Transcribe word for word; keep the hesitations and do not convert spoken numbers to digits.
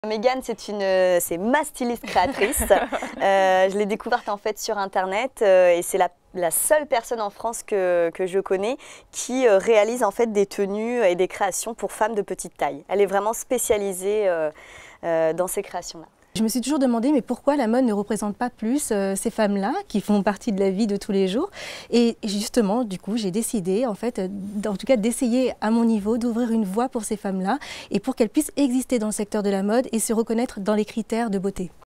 Mégane, c'est une, c'est ma styliste créatrice. euh, je l'ai découverte en fait sur internet euh, et c'est la, la seule personne en France que, que je connais qui euh, réalise en fait des tenues et des créations pour femmes de petite taille. Elle est vraiment spécialisée euh, euh, dans ces créations-là. Je me suis toujours demandé mais pourquoi la mode ne représente pas plus euh, ces femmes-là qui font partie de la vie de tous les jours. Et justement, du coup, j'ai décidé, en fait, en tout cas d'essayer à mon niveau d'ouvrir une voie pour ces femmes-là et pour qu'elles puissent exister dans le secteur de la mode et se reconnaître dans les critères de beauté.